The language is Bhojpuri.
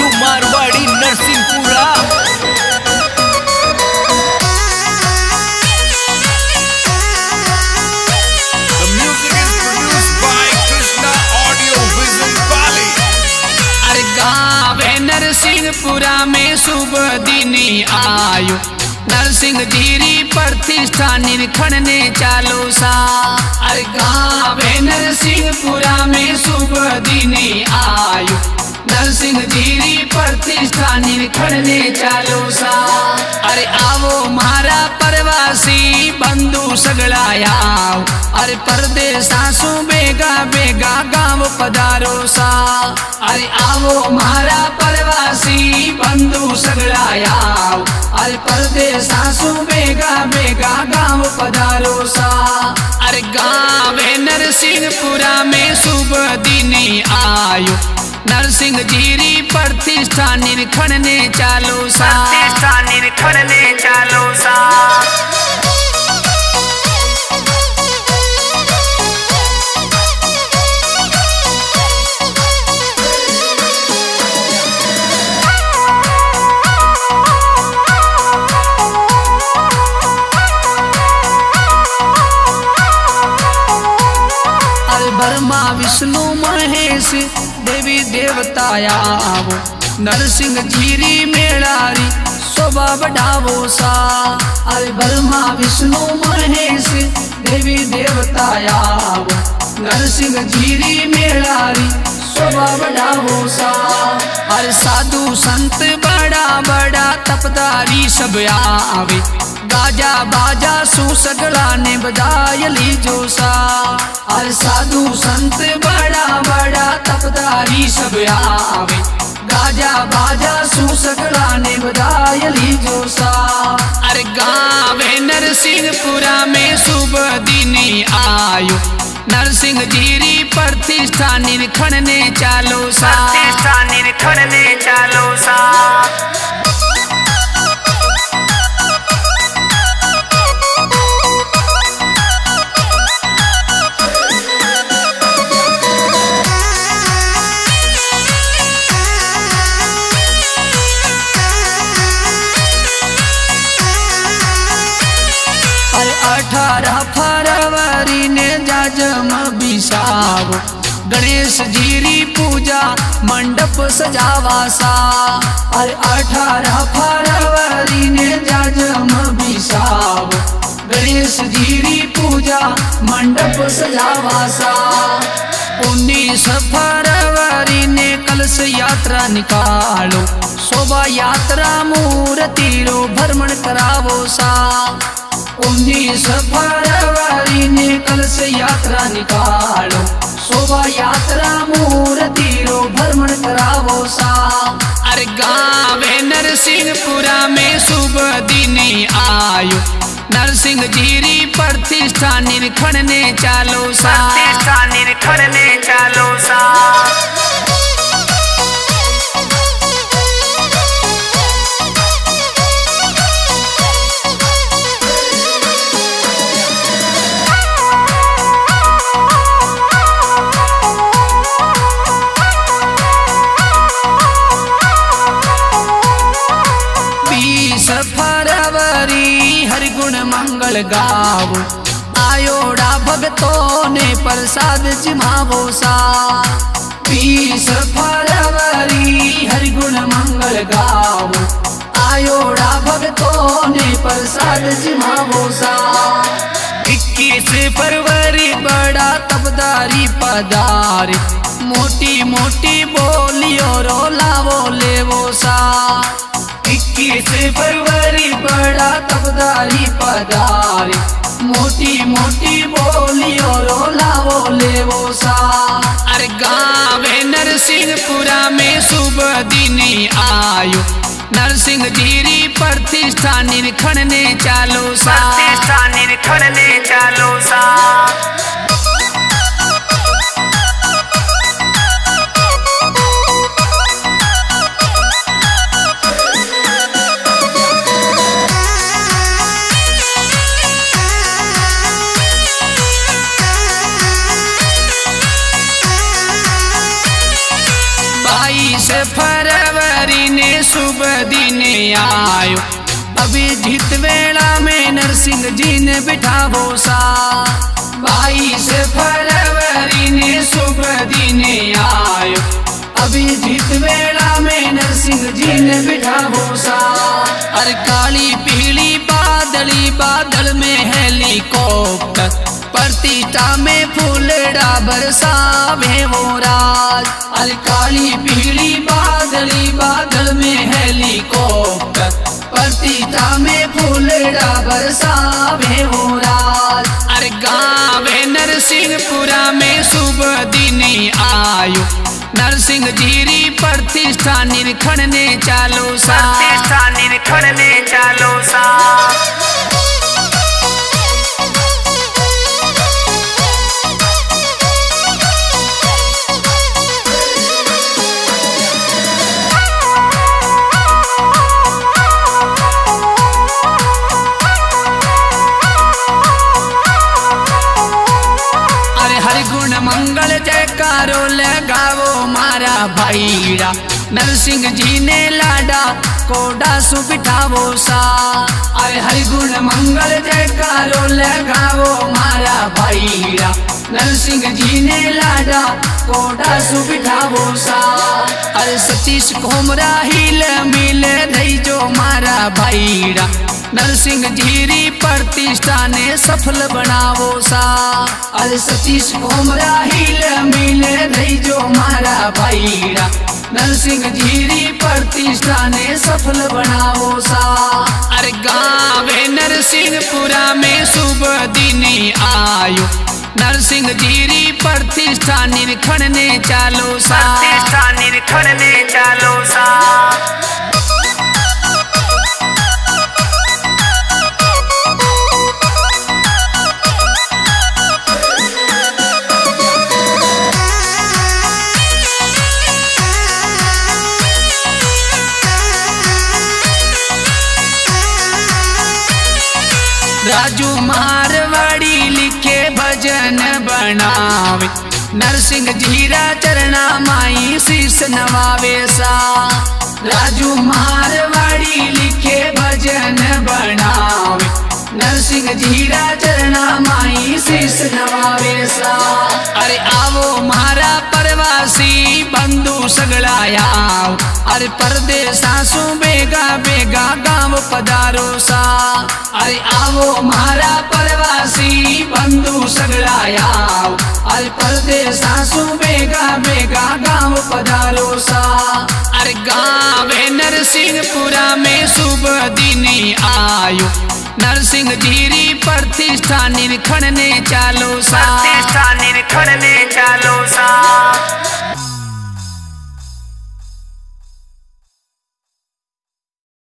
Raju Marwari Narsinghpura. The music is produced by Krishna Audio Vision Bali। अरे गावे नरसिंहपुरा में शुभ दिन आयो, नरसिंह धीरी प्रतिष्ठा निरखण ने चालो सा। अरे गावे नरसिंहपुरा में शुभ दिन आयो, नरसिंह धीरी प्रतिष्ठा निरखण ने चालो सा। अरे आवो मारा प्रवासी बंधु सगला आओ, अरे परदेसासु बेगा बेगा गाँव पधारो सा। अरे आवो मारा प्रवासी बंधु सगला आओ, अरे परदेसासु बेगा बेगा गाँव पधारो सा। अरे गावे नरसिंहपुरा में शुभ दिन आयो, नरसिंह धीरी प्रतिष्ठा निरखण ने चालो सा। प्रतिष्ठा निरखण ने चालो सा। ब्रह्मा विष्णु महेश देवी देवता आवो, नरसिंह धीरी मेलारी शोभा बढ़ावो सा। अरे ब्रह्मा विष्णु महेश देवी देवता आवो, नरसिंह धीरी मेलारी शोभा बढ़ावो सा। अरे साधु संत बड़ा बड़ा तपदारी सब आवे, गाजा बाजा सुसगला ने बजाय लीजो सा। अरे साधु संत बड़ा बड़ा तपदारी सब आवे, गाजा बाजा सुसगला ने बजाय लीजो सा। अरे गावे नरसिंहपुरा में शुभ दिन आयो, नरसिंह धीरी प्रतिष्ठा निरखण ने चालो सा। प्रतिष्ठा निरखण ने चालो सा। अरे 18 फरवरी ने जाजम बिसावो, गणेश जीरी पूजा मंडप सजावा सा। अरे 18 फरवरी ने जाजम बिसावो, गणेश जीरी पूजा मंडप सजावा सा। 19 फरवरी ने कलश यात्रा निकालो, शोभा यात्रा मूर्ति रो भ्रमण करावो सा। 19 फरवरी ने कलश यात्रा निकालो, शोभा यात्रा मूर्ति रो भ्रमण करावो सा। अरे गावे नरसिंहपुरा में शुभ दिन आयो, नरसिंह धीरी प्रतिष्ठा निरखण ने चालो सा। प्रतिष्ठा निरखण ने चालो सा। फरवरी हरि गुण मंगल गावो, आयोड़ा भगतों ने प्रसाद जिमावो सा। 20 फरवरी हरि गुण मंगल गावो, आयोड़ा भगतों ने प्रसाद जिमावो सा। 21 फरवरी बड़ा तबदारी पधारे, मोटी मोटी बोलियो रो लावो लेवो सा। 21 फरवरी बड़ा तबदारी पधारे, मोटी मोटी बोलियो रो लावो लेवो सा। अरे गावे नरसिंहपुरा में शुभ दिन आयो, नरसिंह धीरी प्रतिष्ठा निरखण ने चालो सा। प्रतिष्ठा निरखण ने चालो सा। फरवरी शुभ दिन आयो। अभिजीत वेला में नरसिंह जी ने बिठावो सा। 22 फरवरी ने शुभ दिन आयो। अभिजीत वेला में नरसिंह जी ने बिठावो सा। अरे काली पीली बादली बादल में हेलीकॉप्टर, प्रतिष्ठा में फूलड़ा बरसावे वो राज। अरे काली पीली बादली बादल में हेलीकॉप्टर, प्रतिष्ठा में फूलड़ा बरसावे वो राज। अरे गाँव नरसिंहपुरा में शुभ दिन आयो। नरसिंह जीरी प्रतिष्ठा निरखण ने चालो सा। प्रतिष्ठा निरखण ने चालो सा। गुण मंगल जयकारो लगावो मारा भाईड़ा। नरसिंह जी ने लाडा कोडा सु बिठावो सा। अरे हरि गुण मंगल जयकारो लगावो मारा भाईड़ा। नरसिंह जी ने लाडा कोडा सु बिठावो सा। अरे सतीश कोमरा हिल मिल रही जो मारा भाईड़ा। नरसिंह जीरी प्रतिष्ठा ने सफल बनावो सा। अरे सतीश कोमरा हिल मिल रही जो मारा भाईड़ा। नरसिंह जीरी प्रतिष्ठा ने सफल बनावो सा। अरे गाँव नरसिंहपुरा में शुभ दिन आयो। नरसिंह जीरी प्रतिष्ठा निरखण ने चालो सा। प्रतिष्ठा निरखण ने चालो सा। राजू मारवाड़ी लिखे भजन बनावे। नरसिंह जीरा चरणा माई शीश नवावे सा। राजू मारवाड़ी लिखे भजन बनावे। नरसिंह जीरा चरणा माई शीश नवावे सा। अरे आवो मारा प्रवासी बंधु सगला आओ। अरे परदेसा सु बेगा बेगा गाँव पधारो सा। अरे आवो मारा प्रवासी बंधु सगला आओ। अरे परदेसा सु बेगा बेगा गाँव पधारो सा। अरे गाँव नरसिंहपुरा में शुभ दिन आयो। नरसिंह जीरी प्रतिष्ठा निरखण ने चालो सा। प्रतिष्ठा निरखण ने चालो